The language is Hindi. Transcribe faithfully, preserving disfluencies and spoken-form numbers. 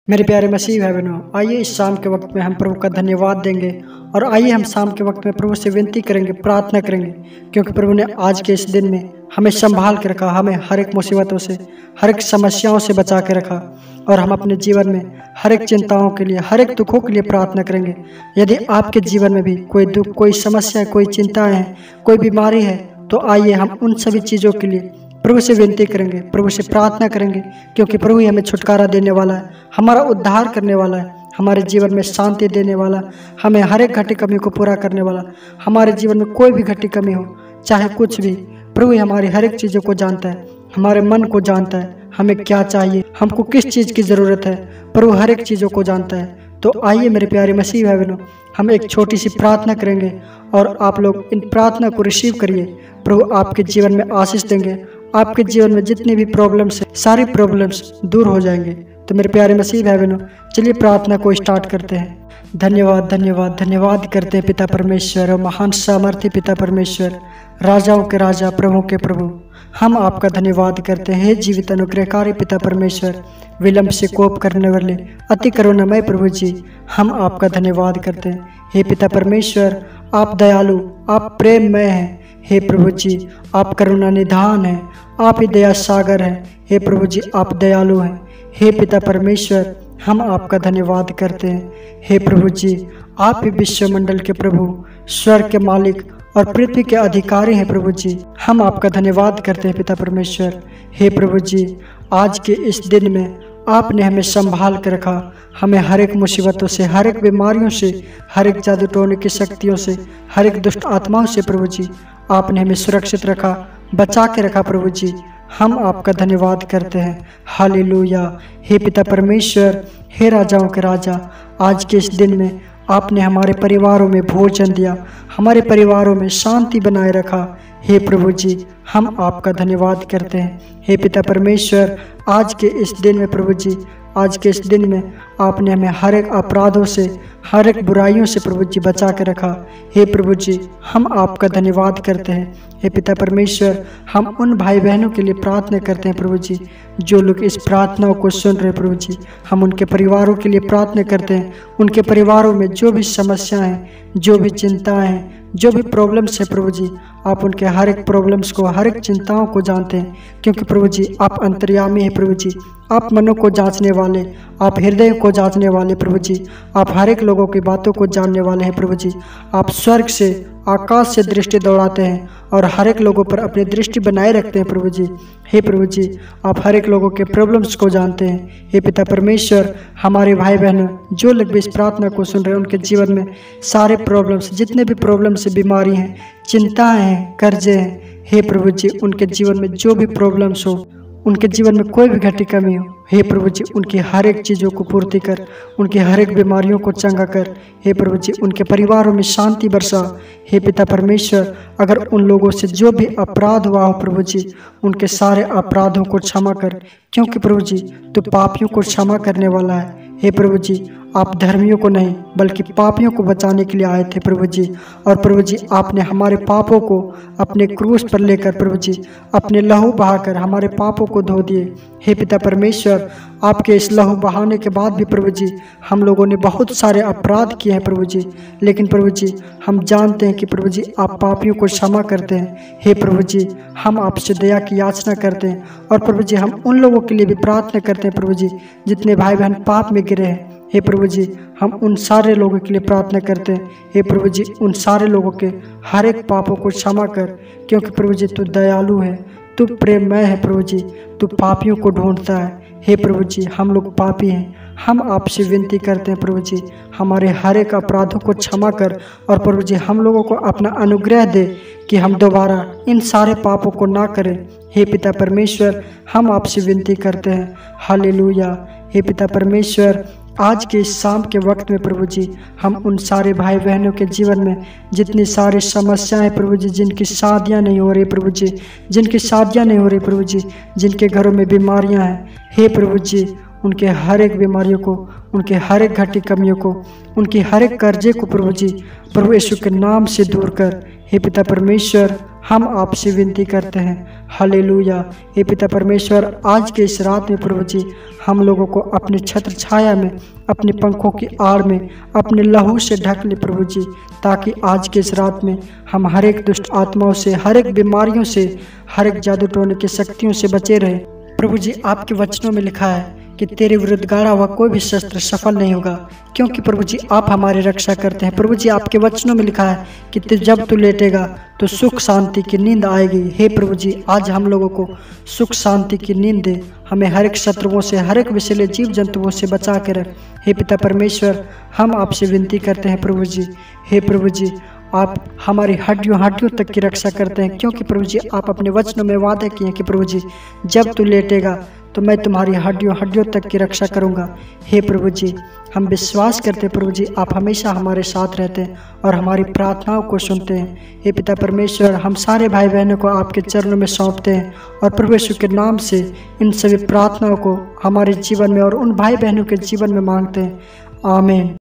मेरे प्यारे मसीह भाई बहनों, आइए इस शाम के वक्त में हम प्रभु का धन्यवाद देंगे और आइए हम शाम के वक्त में प्रभु से विनती करेंगे, प्रार्थना करेंगे, क्योंकि प्रभु ने आज के इस दिन में हमें संभाल के रखा, हमें हर एक मुसीबतों से, हर एक समस्याओं से बचा के रखा। और हम अपने जीवन में हर एक चिंताओं के लिए, हर एक दुखों के लिए प्रार्थना करेंगे। यदि आपके जीवन में भी कोई दुख, कोई समस्या, कोई चिंताएं हैं, कोई बीमारी है, तो आइए हम उन सभी चीज़ों के लिए प्रभु से विनती करेंगे, प्रभु से प्रार्थना करेंगे, क्योंकि प्रभु ही हमें छुटकारा देने वाला है, हमारा उद्धार करने वाला है, हमारे जीवन में शांति देने वाला, हमें हर एक घटी कमी को पूरा करने वाला। हमारे जीवन में कोई भी घटी कमी हो, चाहे कुछ भी, प्रभु ही हमारी हर एक चीज़ों को जानता है, हमारे मन को जानता है, हमें क्या चाहिए, हमको किस चीज़ की ज़रूरत है, प्रभु हर एक चीज़ों को जानता है। तो आइए मेरे प्यारे मसीह भाई बहनों, हम एक छोटी सी प्रार्थना करेंगे और आप लोग इन प्रार्थना को रिसीव करिए। प्रभु आपके जीवन में आशीष देंगे, आपके जीवन में जितनी भी प्रॉब्लम्स है, सारी प्रॉब्लम्स दूर हो जाएंगे। तो मेरे प्यारे मसीह भाई बहनों, चलिए प्रार्थना को स्टार्ट करते हैं। धन्यवाद धन्यवाद धन्यवाद करते हैं पिता परमेश्वर और महान सामर्थ्य पिता परमेश्वर, राजाओं के राजा, प्रभु के प्रभु, हम आपका धन्यवाद करते हैं। हे जीवित अनुग्रहकारी पिता परमेश्वर, विलंब से कोप करने वाले अति करुणामय प्रभु जी, हम आपका धन्यवाद करते हैं। हे पिता परमेश्वर, आप दयालु, आप प्रेममय हैं। हे प्रभु जी, आप करुणा निधान हैं, आप ही दया सागर हैं। हे प्रभु जी, आप दयालु हैं। हे पिता परमेश्वर, हम आपका धन्यवाद करते हैं। हे प्रभु जी, आप ही विश्वमंडल के प्रभु, स्वर्ग के मालिक और पृथ्वी के अधिकारी हैं। प्रभु जी, हम आपका धन्यवाद करते हैं पिता परमेश्वर। हे प्रभु जी, आज के इस दिन में आपने हमें संभाल कर रखा, हमें हर एक मुसीबतों से, हर एक बीमारियों से, हर एक जादू टोने की शक्तियों से, हर एक दुष्ट आत्माओं से प्रभु जी आपने हमें सुरक्षित रखा, बचा के रखा। प्रभु जी, हम आपका धन्यवाद करते हैं। हालेलुया। हे पिता परमेश्वर, हे राजाओं के राजा, आज के इस दिन में आपने हमारे परिवारों में भोजन दिया, हमारे परिवारों में शांति बनाए रखा। हे प्रभु जी, हम आपका धन्यवाद करते हैं। हे पिता परमेश्वर, आज के इस दिन में प्रभु जी, आज के इस दिन में आपने हमें हर एक अपराधों से, हर एक बुराइयों से प्रभु जी बचा के रखा। हे प्रभु जी, हम आपका धन्यवाद करते हैं। हे पिता परमेश्वर, हम उन भाई बहनों के लिए प्रार्थना करते हैं प्रभु जी, जो लोग इस प्रार्थनाओं को सुन रहे प्रभु जी, हम उनके परिवारों के लिए प्रार्थना करते हैं। उनके परिवारों में जो भी समस्याएं हैं, जो भी चिंताएं हैं, जो भी प्रॉब्लम्स है प्रभु जी, आप उनके हर एक प्रॉब्लम्स को, हर एक चिंताओं को जानते हैं, क्योंकि प्रभु जी आप अंतर्यामी हैं। प्रभु जी, आप मनों को जांचने वाले, आप हृदय को जांचने वाले प्रभु जी, आप हर एक लोगों की बातों को जानने वाले हैं प्रभु जी। आप स्वर्ग से, आकाश से दृष्टि दौड़ाते हैं और हर एक लोगों पर अपनी दृष्टि बनाए रखते हैं प्रभु जी। हे प्रभु जी, आप हर एक लोगों के प्रॉब्लम्स को जानते हैं। हे पिता परमेश्वर, हमारे भाई बहन जो लोग भी इस प्रार्थना को सुन रहे हैं, उनके जीवन में सारे प्रॉब्लम्स, जितने भी प्रॉब्लम्स, बीमारी हैं, चिंताएं हैं, कर्जे हैं, हे प्रभु जी, उनके जीवन में जो भी प्रॉब्लम्स हो, उनके जीवन में कोई भी घटी कमी हो, हे प्रभु जी, उनकी हर एक चीज़ों को पूर्ति कर, उनकी हर एक बीमारियों को चंगा कर। हे प्रभु जी, उनके परिवारों में शांति बरसा। हे पिता परमेश्वर, अगर उन लोगों से जो भी अपराध हुआ हो प्रभु जी, उनके सारे अपराधों को क्षमा कर, क्योंकि प्रभु जी तो पापियों को क्षमा करने वाला है। हे प्रभु जी, आप धर्मियों को नहीं बल्कि पापियों को बचाने के लिए आए थे प्रभु जी। और प्रभु जी, आपने हमारे पापों को अपने क्रूस पर लेकर प्रभु जी अपने लहू बहाकर हमारे पापों को धो दिए। हे पिता परमेश्वर, आपके इस लहू बहाने के बाद भी प्रभु जी हम लोगों ने बहुत सारे अपराध किए हैं प्रभु जी, लेकिन प्रभु जी हम जानते हैं कि प्रभु जी आप पापियों को क्षमा करते हैं। हे प्रभु जी, हम आपसे दया की याचना करते हैं और प्रभु जी हम उन लोगों के लिए भी प्रार्थना करते हैं प्रभु जी, जितने भाई बहन पाप में गिरे हैं। हे प्रभु जी, हम उन सारे लोगों के लिए प्रार्थना करते हैं। हे प्रभु जी, उन सारे लोगों के हर एक पापों को क्षमा कर, क्योंकि प्रभु जी तू दयालु है, तू प्रेममय है प्रभु जी, तू पापियों को ढूंढता है। हे प्रभु जी, हम लोग पापी हैं, हम आपसे विनती करते हैं प्रभु जी, हमारे हर एक अपराधों को क्षमा कर और प्रभु जी हम लोगों को अपना अनुग्रह दे कि हम दोबारा इन सारे पापों को ना करें। हे पिता परमेश्वर, हम आपसे विनती करते हैं। हालेलुया। हे पिता परमेश्वर, आज के इस शाम के वक्त में प्रभु जी हम उन सारे भाई बहनों के जीवन में जितनी सारी समस्याएं प्रभु जी, जिनकी शादियां नहीं हो रही प्रभु जी, जिनकी शादियां नहीं हो रही प्रभु जी, जिनके घरों में बीमारियां हैं, हे प्रभु जी उनके हर एक बीमारियों को, उनके हर एक घटी कमियों को, उनकी हर एक कर्जे को प्रभु जी, प्रभु यीशु के नाम से दूर कर। हे पिता परमेश्वर, हम आपसे विनती करते हैं। हालेलुया। हे पिता परमेश्वर, आज के इस रात में प्रभु जी हम लोगों को अपनी छत्र छाया में, अपने पंखों की आड़ में, अपने लहू से ढक ले प्रभु जी, ताकि आज के इस रात में हम हर एक दुष्ट आत्माओं से, हर एक बीमारियों से, हर एक जादू टोने की शक्तियों से बचे रहे। प्रभु जी, आपके वचनों में लिखा है कि तेरे विरुद्ध गाड़ा हुआ कोई भी शस्त्र सफल नहीं होगा, क्योंकि प्रभु जी आप हमारी रक्षा करते हैं। प्रभु जी, आपके वचनों में लिखा है कि ते जब तू लेटेगा तो सुख शांति की नींद आएगी। हे प्रभु जी, आज हम लोगों को सुख शांति की नींद दे, हमें हर एक शत्रुओं से, हर एक विषैले जीव जंतुओं से बचा के रख। हे पिता परमेश्वर, हम आपसे विनती करते हैं प्रभु जी, हे प्रभु जी आप हमारी हड्डियों हड्डियों तक की रक्षा करते हैं, क्योंकि प्रभु जी आप अपने वचनों में वादा किए हैं कि प्रभु जी जब तू लेटेगा तो मैं तुम्हारी हड्डियों हड्डियों तक की रक्षा करूंगा। हे प्रभु जी, हम विश्वास करते हैं प्रभु जी आप हमेशा हमारे साथ रहते हैं और हमारी प्रार्थनाओं को सुनते हैं। हे पिता परमेश्वर, हम सारे भाई बहनों को आपके चरणों में सौंपते हैं और प्रभु यीशु के नाम से इन सभी प्रार्थनाओं को हमारे जीवन में और उन भाई बहनों के जीवन में मांगते हैं। आमीन।